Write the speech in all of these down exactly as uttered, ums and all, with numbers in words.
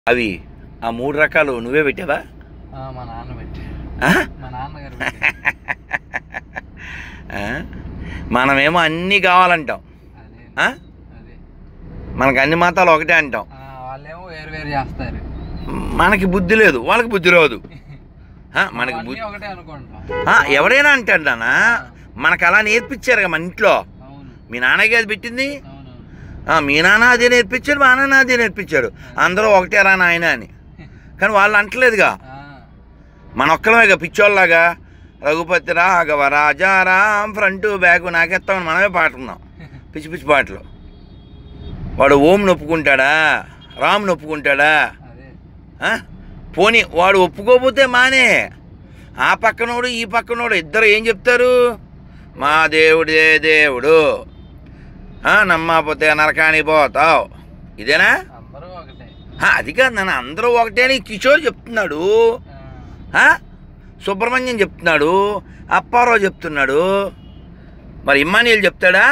అవి ఆ మూడు రకాలు నువ్వే పెట్టావా? మా నాన్న పెట్టి మా నాన్నగారు మనమేమో అన్నీ కావాలంటాం, మనకు అన్ని మతాలు ఒకటే అంటాం. వాళ్ళేమో వేరు వేరు చేస్తారు. మనకి బుద్ధి లేదు, వాళ్ళకి బుద్ధి రాదు. మనకి బుద్ధి ఒకటే అనుకుంటాం. ఎవరైనా అంటాడా? మనకు అలా నేర్పించారు మన ఇంట్లో. మీ నాన్నకి అది పెట్టింది, మీ నాన్న అదే నేర్పించాడు, మా నాన్న అదే నేర్పించాడు, అందరూ ఒకటే రా నాయన అని. కానీ వాళ్ళు అంటలేదుగా, మన ఒక్కలమేగా పిచ్చోళ్ళలాగా రఘుపతి రాఘవ రాజారాం ఫ్రంట్ బ్యాక్ నాకెత్తామని మనమే పాడుతున్నాం పిచ్చి పిచ్చి పాటలు. వాడు ఓం నొప్పుకుంటాడా, రామ్ నొప్పుకుంటాడా? పోనీ వాడు ఒప్పుకోకపోతే మానే, ఆ పక్కనోడు ఈ పక్కనోడు ఇద్దరు ఏం చెప్తారు? మా దేవుడే దేవుడు, నమ్మకపోతే నరకానికి పోతావు, ఇదేనా? అది కాదు నాన్న, అందరూ ఒకటే అని కిషోర్ చెప్తున్నాడు, సుబ్రహ్మణ్యం చెప్తున్నాడు, అప్పారావు చెప్తున్నాడు. మరి ఇమ్మానియల్ చెప్తాడా?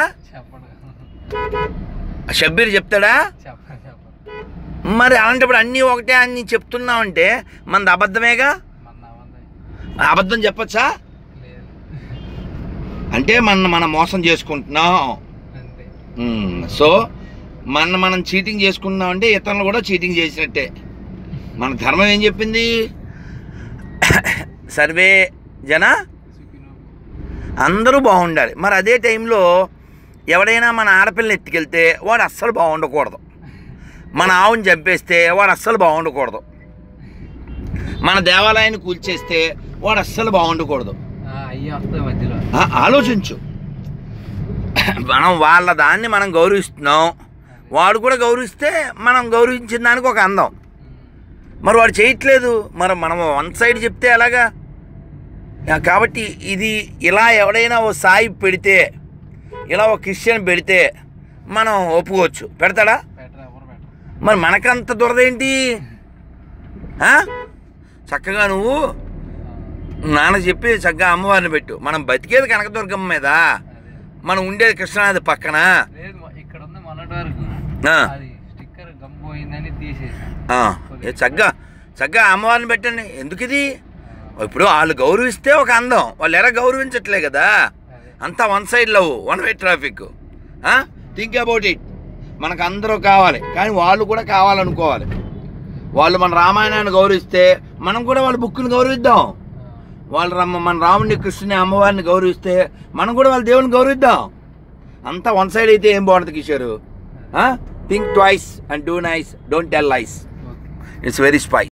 షబ్బీర్ చెప్తాడా? మరి అలాంటప్పుడు అన్నీ ఒకటే అని చెప్తున్నామంటే మనది అబద్ధమేగా. అబద్ధం చెప్పచ్చా? అంటే మన మనం మోసం చేసుకుంటున్నాం. సో మన మనం చీటింగ్ చేసుకున్నాం అంటే ఇతరులు కూడా చీటింగ్ చేసినట్టే. మన ధర్మం ఏం చెప్పింది? సర్వే జన అందరూ బాగుండాలి. మరి అదే టైంలో ఎవడైనా మన ఆడపిల్లని ఎత్తుకెళ్తే వాడు అస్సలు బాగుండకూడదు, మన ఆవుని చంపేస్తే వాడు అస్సలు బాగుండకూడదు, మన దేవాలయాన్ని కూల్చేస్తే వాడు అస్సలు బాగుండకూడదు. ఆలోచించు, మనం వాళ్ళ దాన్ని మనం గౌరవిస్తున్నాం, వాడు కూడా గౌరవిస్తే మనం గౌరవించిన దానికి ఒక అందం. మరి వాడు చేయట్లేదు, మరి మనం వన్ సైడ్ చెప్తే ఎలాగా? కాబట్టి ఇది ఇలా ఎవడైనా ఓ సాయి పెడితే, ఇలా ఓ క్రిస్టియన్ పెడితే మనం ఒప్పుకోవచ్చు. పెడతాడా? మరి మనకంత దురదేంటి? చక్కగా నువ్వు నాన్న చెప్పి చక్కగా అమ్మవారిని పెట్టు. మనం బతికేది కనకదుర్గమ్మ మీద, మనం ఉండేది కృష్ణానది పక్కన. చక్కగా చక్కగా అమ్మవారిని పెట్టండి. ఎందుకు ఇది? ఇప్పుడు వాళ్ళు గౌరవిస్తే ఒక అందం, వాళ్ళు ఎలా గౌరవించట్లే కదా. అంతా one side love, one way traffic. Think about it. మనకు అందరూ కావాలి, కానీ వాళ్ళు కూడా కావాలనుకోవాలి. వాళ్ళు మన రామాయణాన్ని గౌరవిస్తే మనం కూడా వాళ్ళ బుక్కుని గౌరవిద్దాం. వాళ్ళు రమ్మ మన రాముడిని కృష్ణుని అమ్మవారిని గౌరవిస్తే మనం కూడా వాళ్ళ దేవుని గౌరవిద్దాం. అంతా వన్ సైడ్ అయితే ఏం బాగుంటుంది Kishore? Think twice and do nice, don't tell lies. It's very spy.